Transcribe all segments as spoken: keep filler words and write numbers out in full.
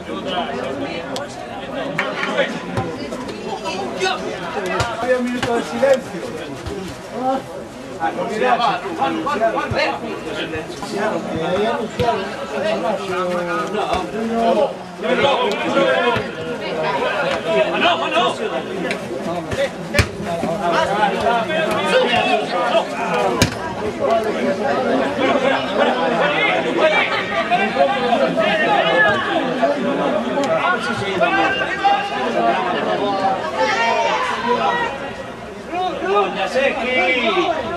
Un minuto de silencio. A comunidad. No, no. Ya sé que...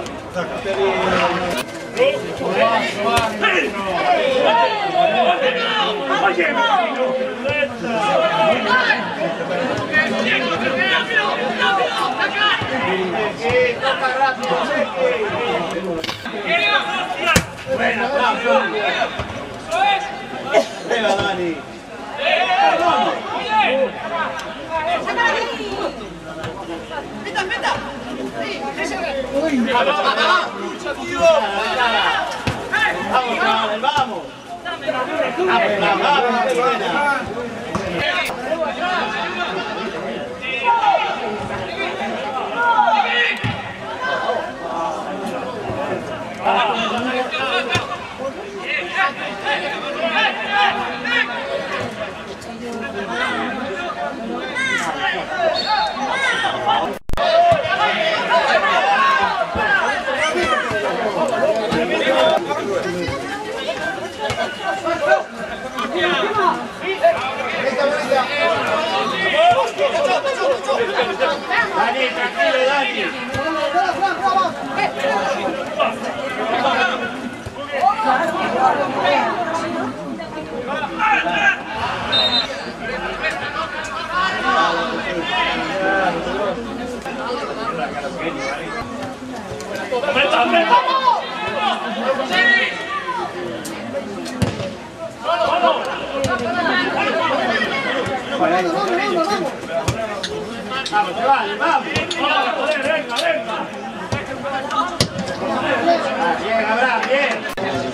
Venga, Dani. ¡Pita, pita! ¡Lucha, tío! ¡Vamos, vamos! ¡Vamos! ¡Vamos, vamos! ¡Qué buena! Dani, tranquilo, Dani. ¡Aprieta, aprieta! Vamos, chavales, vamos. ¡Joder, venga, venga! Bien, Abraham, bien.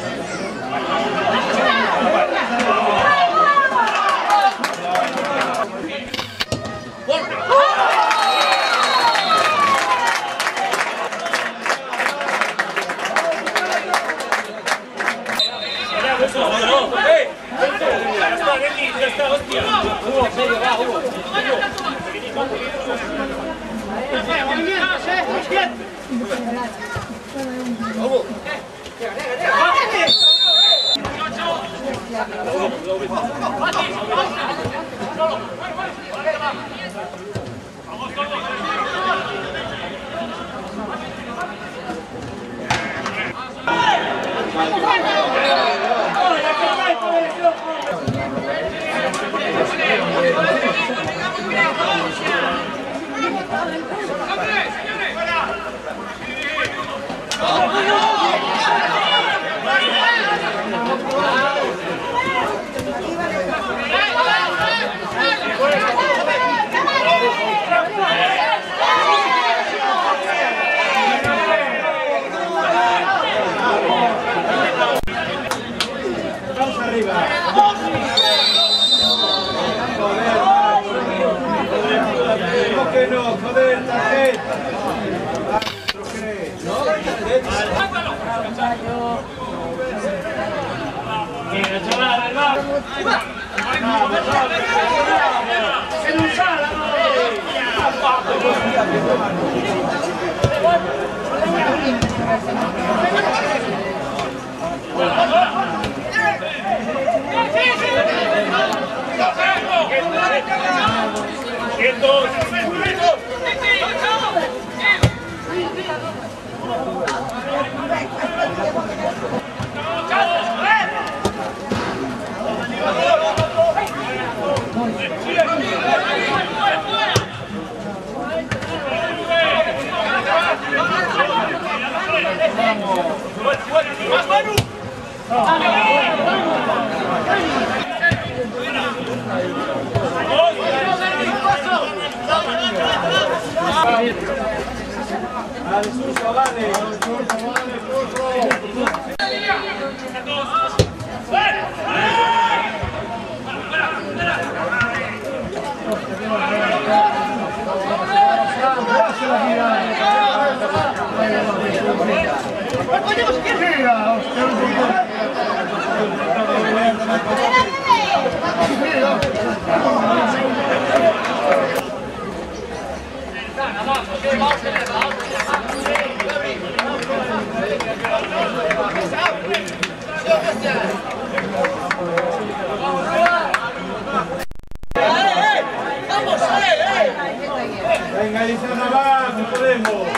Ya está, Denis, ya está, hostia. Hugo, medio, va, Hugo. Vamos arriba. ¿Cómo que no? Joder, tarjeta. Mira, chaval, vamos. ¡En un sala, ¡Quietos! ¡Más, Manu! Vale, Suso, vale. Suso, vale, Suso. Venga, Elisana, va, no podemos.